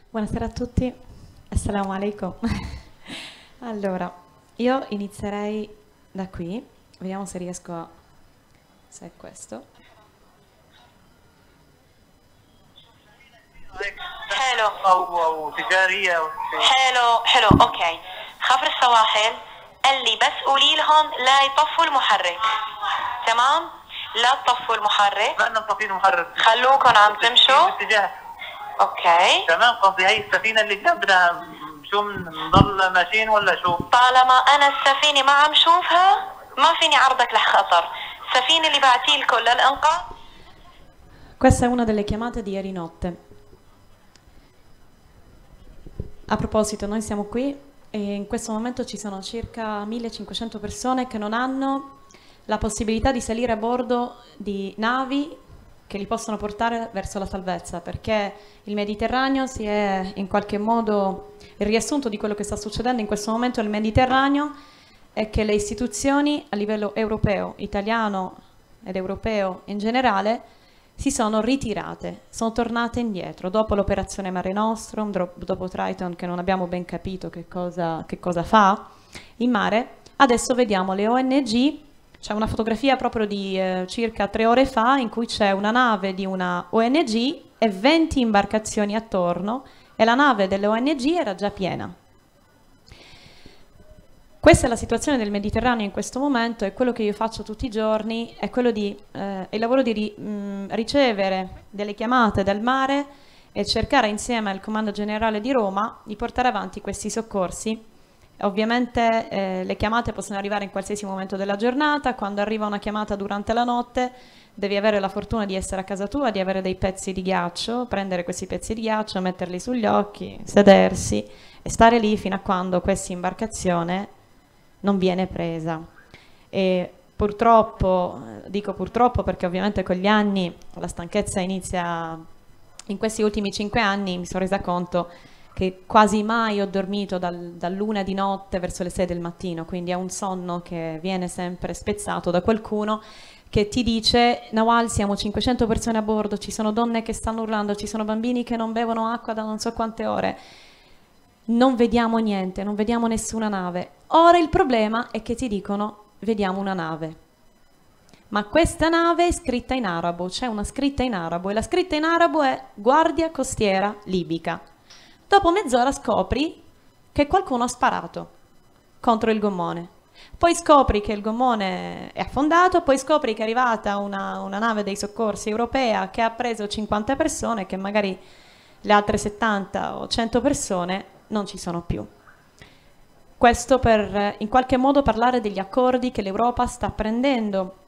Buonasera a tutti, assalamu alaikum. Allora, io inizierei da qui, vediamo se riesco a... se è questo. حلو او تجاريه او شيء. حلو اوكي. خفر السواحل قال لي بس قولي لهم لا يطفوا المحرك. تمام؟ لا تطفوا المحرك. ما نطفي المحرك. خلوكم عم تمشوا. اتجاه. اوكي. تمام، قصدي هي السفينه اللي جنبنا شو نضل ماشيين ولا شو؟ طالما انا السفينه ما عم شوفها ما فيني عرضك لخطر. السفينه اللي بعتي لكم للانقاذ. Questa è una delle chiamate di ieri notte. A proposito, noi siamo qui e in questo momento ci sono circa 1500 persone che non hanno la possibilità di salire a bordo di navi che li possono portare verso la salvezza, perché il Mediterraneo si è in qualche modo, il riassunto di quello che sta succedendo in questo momento nel Mediterraneo è che le istituzioni a livello europeo, italiano ed europeo in generale, si sono ritirate, sono tornate indietro dopo l'operazione Mare Nostrum, dopo Triton che non abbiamo ben capito che cosa fa in mare. Adesso vediamo le ONG, c'è una fotografia proprio di circa 3 ore fa in cui c'è una nave di una ONG e 20 imbarcazioni attorno e la nave delle ONG era già piena. Questa è la situazione del Mediterraneo in questo momento e quello che io faccio tutti i giorni è quello di il lavoro di ricevere delle chiamate dal mare e cercare insieme al Comando Generale di Roma di portare avanti questi soccorsi. Ovviamente le chiamate possono arrivare in qualsiasi momento della giornata, quando arriva una chiamata durante la notte devi avere la fortuna di essere a casa tua, di avere dei pezzi di ghiaccio, prendere questi pezzi di ghiaccio, metterli sugli occhi, sedersi e stare lì fino a quando questa imbarcazione non viene presa. E purtroppo, dico purtroppo perché ovviamente con gli anni la stanchezza inizia, in questi ultimi 5 anni mi sono resa conto che quasi mai ho dormito dall'1 di notte verso le 6 del mattino, quindi è un sonno che viene sempre spezzato da qualcuno che ti dice: Nawal, siamo 500 persone a bordo, ci sono donne che stanno urlando, ci sono bambini che non bevono acqua da non so quante ore, non vediamo niente, non vediamo nessuna nave. Ora il problema è che ti dicono: vediamo una nave. Ma questa nave è scritta in arabo, c'è una scritta in arabo e la scritta in arabo è Guardia Costiera Libica. Dopo mezz'ora scopri che qualcuno ha sparato contro il gommone. Poi scopri che il gommone è affondato, poi scopri che è arrivata una nave dei soccorsi europea che ha preso 50 persone, che magari le altre 70 o 100 persone non ci sono più. Questo per in qualche modo parlare degli accordi che l'Europa sta prendendo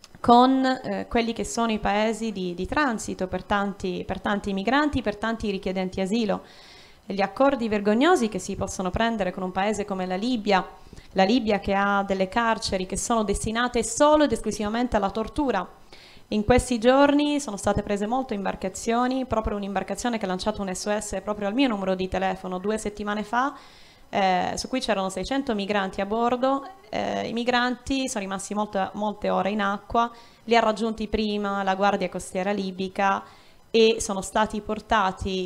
con quelli che sono i paesi di transito per tanti migranti, per tanti richiedenti asilo. Gli accordi vergognosi che si possono prendere con un paese come la Libia che ha delle carceri che sono destinate solo ed esclusivamente alla tortura. In questi giorni sono state prese molte imbarcazioni, proprio un'imbarcazione che ha lanciato un SOS proprio al mio numero di telefono 2 settimane fa, su cui c'erano 600 migranti a bordo. I migranti sono rimasti molte ore in acqua, li ha raggiunti prima la Guardia Costiera Libica e sono stati portati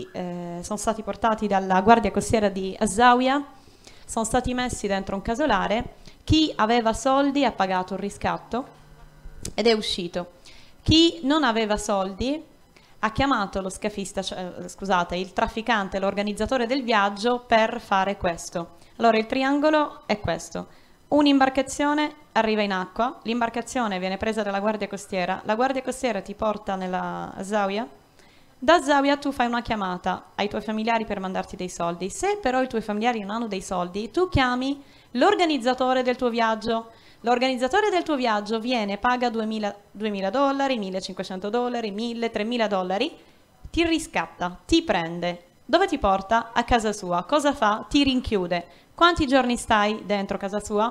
dalla Guardia Costiera di Azawia, sono stati messi dentro un casolare. Chi aveva soldi ha pagato il riscatto ed è uscito. Chi non aveva soldi ha chiamato lo scafista, scusate, il trafficante, l'organizzatore del viaggio per fare questo. Allora il triangolo è questo: un'imbarcazione arriva in acqua, l'imbarcazione viene presa dalla Guardia Costiera, la Guardia Costiera ti porta nella Zawiya, da Zawiya tu fai una chiamata ai tuoi familiari per mandarti dei soldi. Se però i tuoi familiari non hanno dei soldi, tu chiami l'organizzatore del tuo viaggio. L'organizzatore del tuo viaggio viene, paga $2.000, $1.500, $1.000, $3.000, ti riscatta, ti prende. Dove ti porta? A casa sua. Cosa fa? Ti rinchiude. Quanti giorni stai dentro casa sua?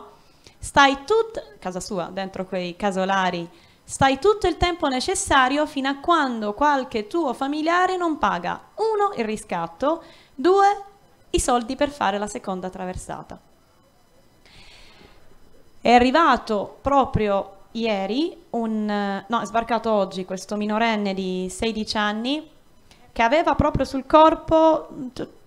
Casa sua, dentro quei casolari, stai tutto il tempo necessario fino a quando qualche tuo familiare non paga: 1, il riscatto, 2, i soldi per fare la seconda traversata. È arrivato proprio ieri, è sbarcato oggi questo minorenne di 16 anni che aveva proprio sul corpo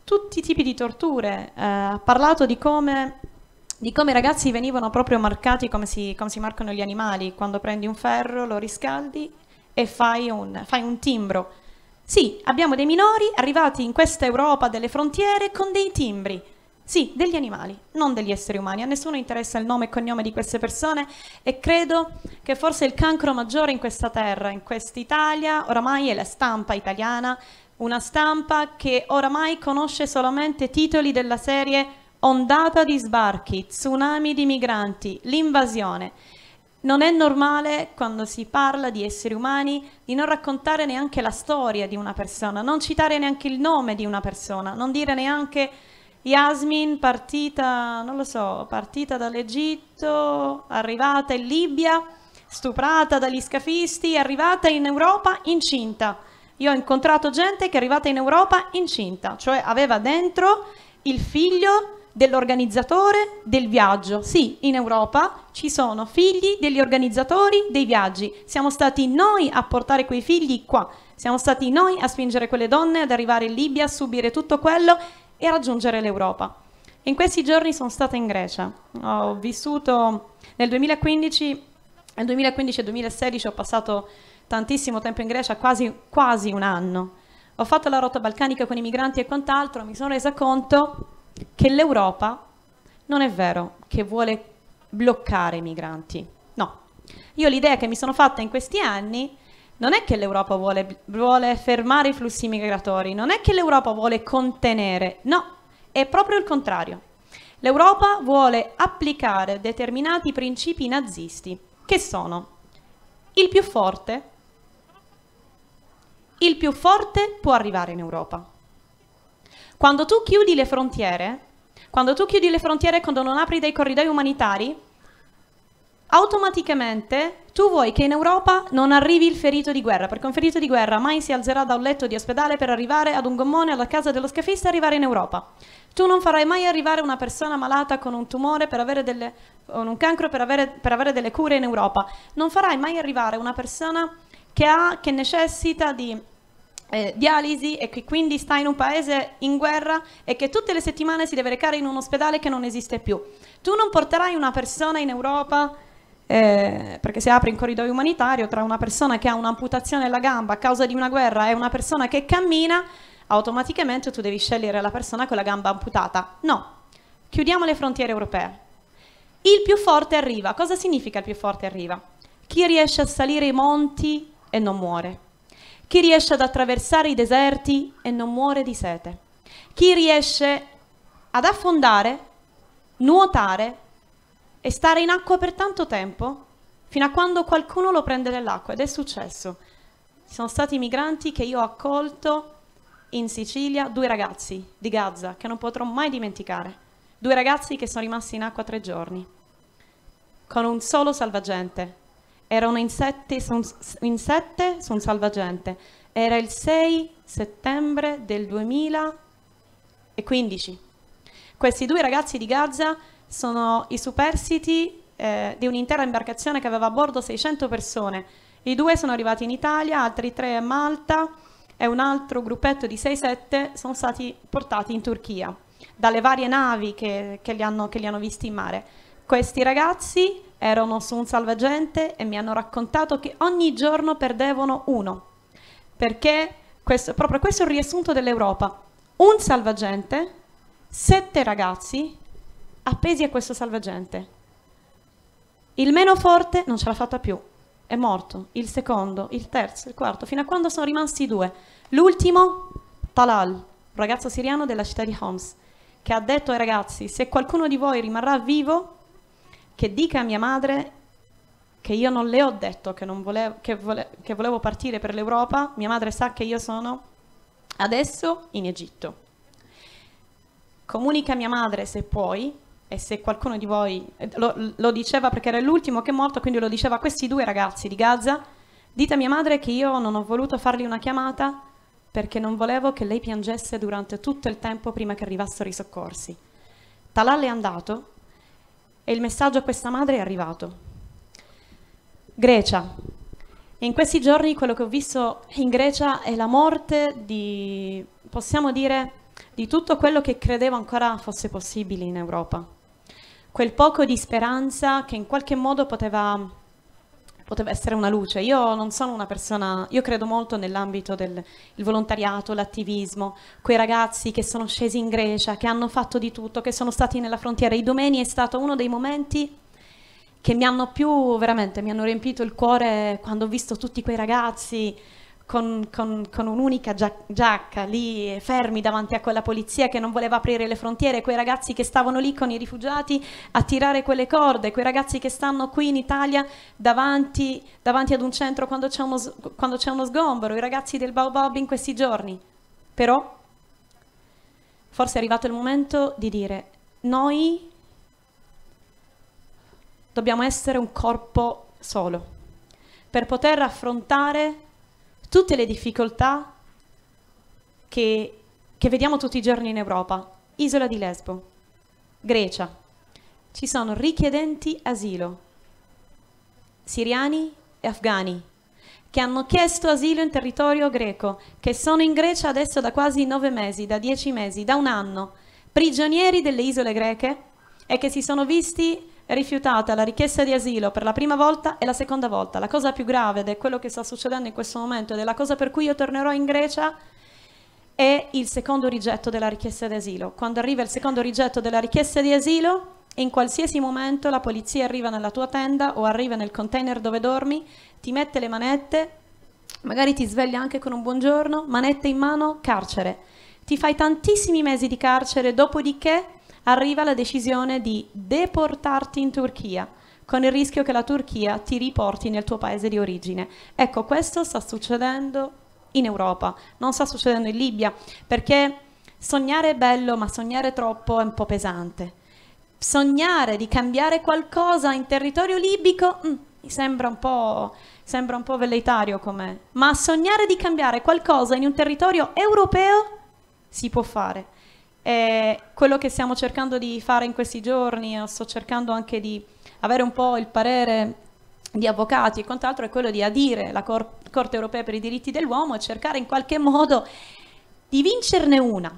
tutti i tipi di torture, ha parlato di come i ragazzi venivano proprio marcati come si marcano gli animali, quando prendi un ferro, lo riscaldi e fai un timbro. Sì, abbiamo dei minori arrivati in questa Europa delle frontiere con dei timbri. Sì, degli animali, non degli esseri umani. A nessuno interessa il nome e cognome di queste persone e credo che forse il cancro maggiore in questa terra, in quest'Italia, oramai è la stampa italiana, una stampa che oramai conosce solamente titoli della serie ondata di sbarchi, tsunami di migranti, l'invasione. Non è normale, quando si parla di esseri umani, di non raccontare neanche la storia di una persona, non citare neanche il nome di una persona, non dire neanche Yasmin partita, non lo so, partita dall'Egitto, arrivata in Libia, stuprata dagli scafisti, arrivata in Europa incinta. Io ho incontrato gente che è arrivata in Europa incinta, cioè aveva dentro il figlio dell'organizzatore del viaggio. Sì, in Europa ci sono figli degli organizzatori dei viaggi. Siamo stati noi a portare quei figli qua. Siamo stati noi a spingere quelle donne ad arrivare in Libia, a subire tutto quello e a raggiungere l'Europa. In questi giorni sono stata in Grecia. Ho vissuto nel 2015 e 2016 ho passato tantissimo tempo in Grecia, quasi un anno. Ho fatto la rotta balcanica con i migranti e quant'altro, mi sono resa conto che l'Europa non è vero che vuole bloccare i migranti. No. Io l'idea che mi sono fatta in questi anni non è che l'Europa vuole fermare i flussi migratori, non è che l'Europa vuole contenere, no, è proprio il contrario. L'Europa vuole applicare determinati principi nazisti, che sono il più forte può arrivare in Europa. Quando tu chiudi le frontiere, quando non apri dei corridoi umanitari, automaticamente tu vuoi che in Europa non arrivi il ferito di guerra, perché un ferito di guerra mai si alzerà da un letto di ospedale per arrivare ad un gommone alla casa dello scafista e arrivare in Europa. Tu non farai mai arrivare una persona malata con un tumore con un cancro per avere delle cure in Europa. Non farai mai arrivare una persona che necessita di dialisi e che quindi sta in un paese in guerra e che tutte le settimane si deve recare in un ospedale che non esiste più. Tu non porterai una persona in Europa perché se apri un corridoio umanitario tra una persona che ha un'amputazione alla gamba a causa di una guerra e una persona che cammina, automaticamente tu devi scegliere la persona con la gamba amputata. No, chiudiamo le frontiere europee. Il più forte arriva. Cosa significa il più forte arriva? Chi riesce a salire i monti e non muore. Chi riesce ad attraversare i deserti e non muore di sete. Chi riesce ad affondare, nuotare e stare in acqua per tanto tempo, fino a quando qualcuno lo prende nell'acqua. Ed è successo. Ci sono stati migranti che io ho accolto in Sicilia, 2 ragazzi di Gaza, che non potrò mai dimenticare. 2 ragazzi che sono rimasti in acqua 3 giorni, con un solo salvagente. Erano in 7 su un salvagente. Era il 6 settembre del 2015. Questi 2 ragazzi di Gaza sono i superstiti di un'intera imbarcazione che aveva a bordo 600 persone. I 2 sono arrivati in Italia, altri 3 a Malta e un altro gruppetto di 6-7 sono stati portati in Turchia dalle varie navi che li hanno visti in mare. Questi ragazzi erano su un salvagente e mi hanno raccontato che ogni giorno perdevano uno, perché proprio questo è il riassunto dell'Europa. Un salvagente, 7 ragazzi appesi a questo salvagente. Il meno forte non ce l'ha fatta più, è morto. Il secondo, il terzo, il quarto, fino a quando sono rimasti 2. L'ultimo, Talal, un ragazzo siriano della città di Homs, che ha detto ai ragazzi: se qualcuno di voi rimarrà vivo, che dica a mia madre che io non le ho detto che volevo partire per l'Europa. Mia madre sa che io sono adesso in Egitto. Comunica a mia madre se puoi, e se qualcuno di voi, lo diceva perché era l'ultimo che è morto, quindi lo diceva a questi 2 ragazzi di Gaza: dite a mia madre che io non ho voluto fargli una chiamata perché non volevo che lei piangesse durante tutto il tempo prima che arrivassero i soccorsi. Talal è andato e il messaggio a questa madre è arrivato. Grecia. In questi giorni quello che ho visto in Grecia è la morte di di tutto quello che credevo ancora fosse possibile in Europa. Quel poco di speranza che in qualche modo poteva essere una luce. Io non sono una persona, io credo molto nell'ambito del volontariato, l'attivismo, quei ragazzi che sono scesi in Grecia, che hanno fatto di tutto, che sono stati nella frontiera. I domeni è stato uno dei momenti che mi hanno veramente, mi hanno riempito il cuore quando ho visto tutti quei ragazzi con un'unica giacca lì fermi davanti a quella polizia che non voleva aprire le frontiere, quei ragazzi che stavano lì con i rifugiati a tirare quelle corde, quei ragazzi che stanno qui in Italia davanti ad un centro quando c'è uno sgombero, i ragazzi del Baobab in questi giorni. Però forse è arrivato il momento di dire: noi dobbiamo essere un corpo solo per poter affrontare tutte le difficoltà che vediamo tutti i giorni in Europa. Isola di Lesbo, Grecia, ci sono richiedenti asilo, siriani e afghani, che hanno chiesto asilo in territorio greco, che sono in Grecia adesso da quasi 9 mesi, da 10 mesi, da un anno, prigionieri delle isole greche, e che si sono visti rifiutata la richiesta di asilo per la prima volta e la seconda volta. La cosa più grave, ed è quello che sta succedendo in questo momento, ed è la cosa per cui io tornerò in Grecia, è il secondo rigetto della richiesta di asilo. Quando arriva il secondo rigetto della richiesta di asilo, in qualsiasi momento la polizia arriva nella tua tenda o arriva nel container dove dormi, ti mette le manette, magari ti sveglia anche con un buongiorno, manette in mano, carcere. Ti fai tantissimi mesi di carcere, dopodiché arriva la decisione di deportarti in Turchia, con il rischio che la Turchia ti riporti nel tuo paese di origine. Ecco, questo sta succedendo in Europa, non sta succedendo in Libia, perché sognare è bello, ma sognare troppo è un po' pesante. Sognare di cambiare qualcosa in territorio libico mi sembra un po' velleitario com'è, ma sognare di cambiare qualcosa in un territorio europeo si può fare. Quello che stiamo cercando di fare in questi giorni, sto cercando anche di avere un po' il parere di avvocati e quant'altro, è quello di adire la Corte Europea per i diritti dell'uomo e cercare in qualche modo di vincerne una,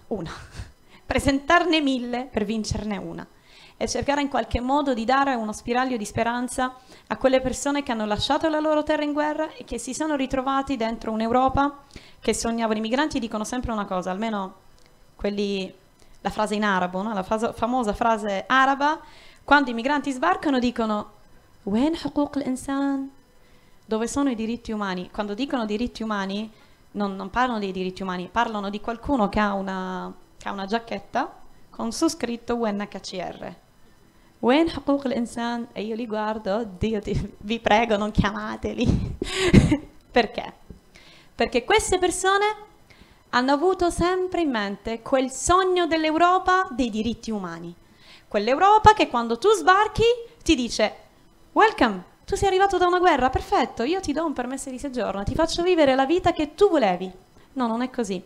presentarne 1000 per vincerne una, e cercare in qualche modo di dare uno spiraglio di speranza a quelle persone che hanno lasciato la loro terra in guerra e che si sono ritrovati dentro un'Europa che sognavano. I migranti dicono sempre una cosa, almeno quelli, la frase in arabo, no? La famosa frase araba, quando i migranti sbarcano dicono "Wen huquq al-insan?", dove sono i diritti umani? Quando dicono diritti umani non parlano dei diritti umani, parlano di qualcuno che ha una giacchetta con su scritto UNHCR. Wen huquq al-insan? E io li guardo, Dio, vi prego non chiamateli. Perché? Perché queste persone hanno avuto sempre in mente quel sogno dell'Europa dei diritti umani. Quell'Europa che quando tu sbarchi ti dice "Welcome, tu sei arrivato da una guerra, perfetto, io ti do un permesso di soggiorno, ti faccio vivere la vita che tu volevi". No, non è così.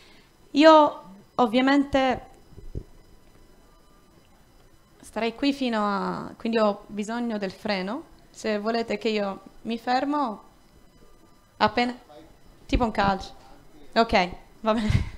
Io ovviamente starei qui fino a... quindi ho bisogno del freno. Se volete che io mi fermo appena... tipo un calcio. Ok. Va bene.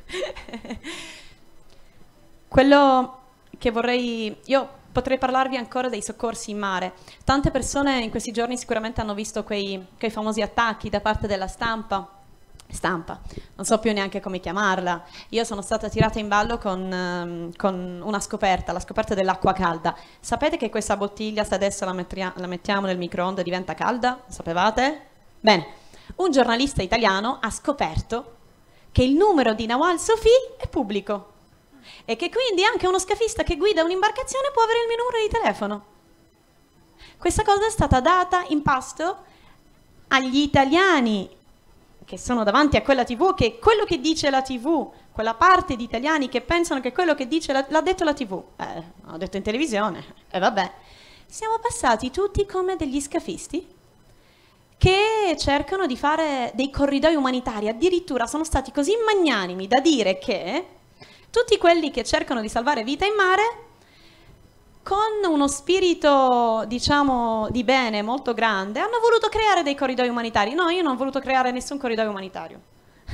Quello che io potrei parlarvi ancora dei soccorsi in mare. Tante persone in questi giorni sicuramente hanno visto quei famosi attacchi da parte della stampa, non so più neanche come chiamarla. Io sono stata tirata in ballo con una scoperta, la scoperta dell'acqua calda. Sapete che questa bottiglia, se adesso la mettiamo nel microonde, diventa calda? Sapevate? Bene, un giornalista italiano ha scoperto che il numero di Nawal Sofi è pubblico e che quindi anche uno scafista che guida un'imbarcazione può avere il mio numero di telefono. Questa cosa è stata data in pasto agli italiani che sono davanti a quella TV, che quello che dice la TV, quella parte di italiani che pensano che quello che dice l'ha detto la TV, l'ha detto in televisione, e vabbè. Siamo passati tutti come degli scafisti che cercano di fare dei corridoi umanitari. Addirittura sono stati così magnanimi da dire che tutti quelli che cercano di salvare vita in mare, con uno spirito, diciamo, di bene molto grande, hanno voluto creare dei corridoi umanitari. No, io non ho voluto creare nessun corridoio umanitario.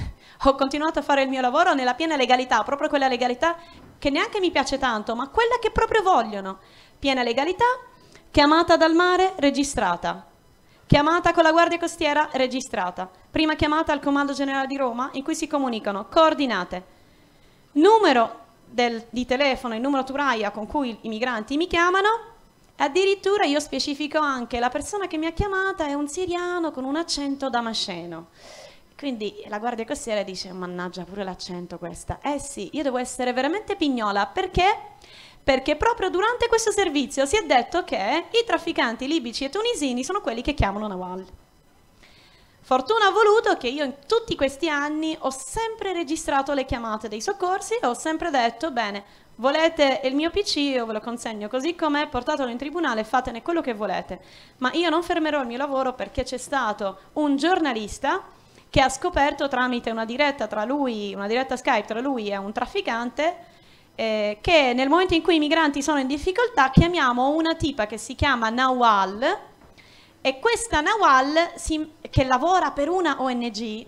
ho continuato a fare il mio lavoro nella piena legalità, proprio quella legalità che neanche mi piace tanto, ma quella che proprio vogliono. Piena legalità, chiamata dal mare, registrata. Chiamata con la Guardia Costiera, registrata. Prima chiamata al Comando Generale di Roma, in cui si comunicano coordinate, numero di telefono, il numero Turaia con cui i migranti mi chiamano. Addirittura io specifico anche la persona che mi ha chiamata è un siriano con un accento damasceno. Quindi la Guardia Costiera dice: mannaggia, pure l'accento questa. Eh sì, io devo essere veramente pignola. Perché? Perché proprio durante questo servizio si è detto che i trafficanti libici e tunisini sono quelli che chiamano Nawal. Fortuna ha voluto che io in tutti questi anni ho sempre registrato le chiamate dei soccorsi e ho sempre detto: bene, volete il mio PC, io ve lo consegno così com'è, portatelo in tribunale, fatene quello che volete. Ma io non fermerò il mio lavoro perché c'è stato un giornalista che ha scoperto tramite una diretta Skype tra lui e un trafficante che nel momento in cui i migranti sono in difficoltà chiamiamo una tipa che si chiama Nawal, e questa Nawal che lavora per una ONG,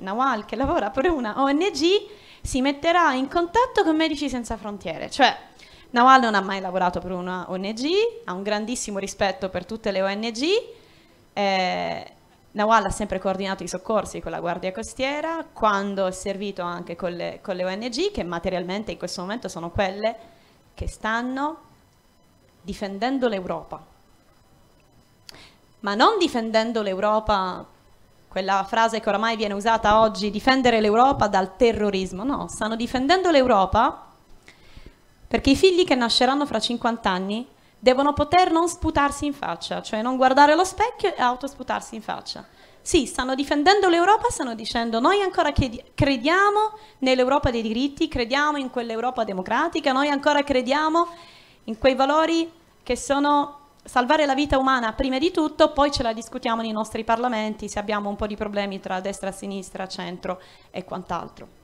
si metterà in contatto con Medici Senza Frontiere. Cioè Nawal non ha mai lavorato per una ONG, ha un grandissimo rispetto per tutte le ONG, Nawal ha sempre coordinato i soccorsi con la Guardia Costiera, quando è servito anche con le ONG, che materialmente in questo momento sono quelle che stanno difendendo l'Europa. Ma non difendendo l'Europa, quella frase che oramai viene usata oggi, difendere l'Europa dal terrorismo. No, stanno difendendo l'Europa perché i figli che nasceranno fra 50 anni devono poter non sputarsi in faccia, cioè non guardare allo specchio e autosputarsi in faccia. Sì, stanno difendendo l'Europa, stanno dicendo: noi ancora crediamo nell'Europa dei diritti, crediamo in quell'Europa democratica, noi ancora crediamo in quei valori che sono salvare la vita umana prima di tutto, poi ce la discutiamo nei nostri parlamenti se abbiamo un po' di problemi tra destra, sinistra, centro e quant'altro.